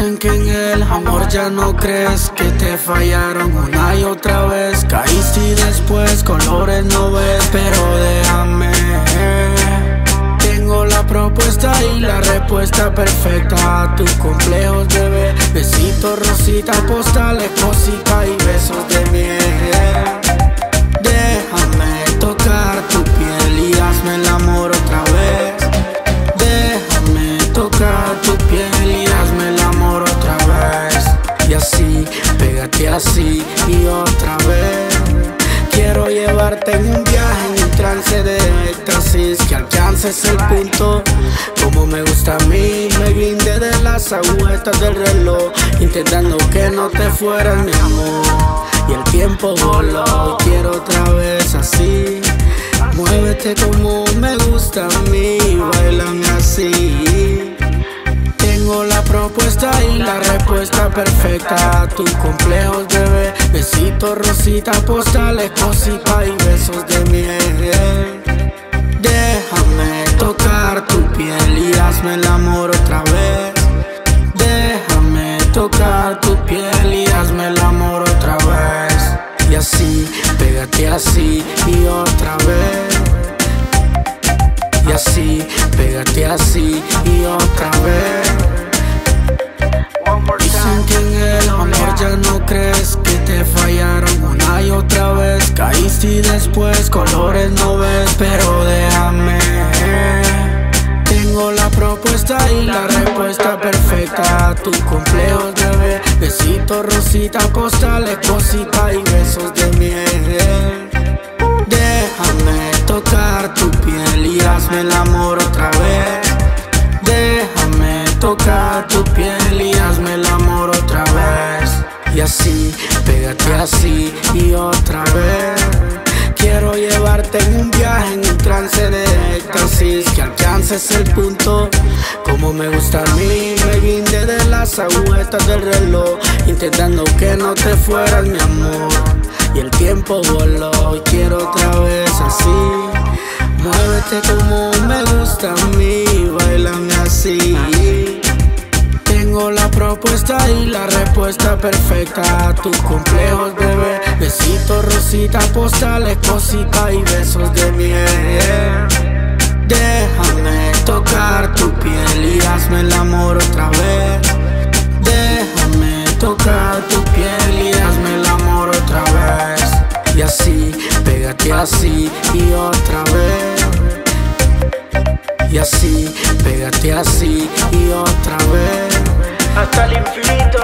Dicen que en el amor ya no crees, que te fallaron una y otra vez. Caíste y después colores no ves, pero déjame. Tengo la propuesta y la respuesta perfecta a tus complejos, bebé. Besitos, rositas, postales, cositas y besos de miel. Déjame tocar tu piel y hazme el amor otra vez. Déjame tocar tu piel y hazme el amor otra vez. Y así, pégate así y otra vez. Quiero llevarte en un viaje, en un trance de éxtasis, que alcances el punto como me gusta a mí. Me guindé de las agujetas del reloj, intentando que no te fueras, mi amor. Y el tiempo voló, y quiero otra vez así. Muévete como me gusta a mí, bailame así. Tengo la propuesta y la respuesta perfecta a tus complejos, bebé. Besitos, rositas, postales, cositas y besos de miel. Déjame tocar tu piel y hazme el amor otra vez. Déjame tocar tu piel y hazme el amor otra vez. Y así, pégate así y otra vez. Y así, pégate así y otra vez. Dicen que en el amor ya no crees, que te fallaron una y otra vez. Caíste y después colores no ves, pero déjame. Tengo la propuesta y la respuesta perfecta a tus complejos, bebé. Besitos, rositas, postales, cositas y besos de miel. Déjame tocar tu piel y hazme el amor otra vez. Déjame tocar tu piel y hazme el amor otra vez. Y así, pégate así y otra vez. Quiero llevarte en un viaje, en un trance de éxtasis, que alcances el punto como me gusta a mí. Me guindé de las agujetas del reloj, intentando que no te fueras, mi amor. Y el tiempo voló, y quiero otra vez así. Muévete como me gusta a mí, bailame así. Tengo la propuesta y la respuesta perfecta a tus complejos, bebé. Besitos, rositas, postales, cositas y besos de miel. Déjame tocar tu piel y hazme el amor otra vez. Déjame tocar tu piel y hazme el amor otra vez. Y así, pégate así y otra vez. Y así, pégate así y otra vez. Hasta el infinito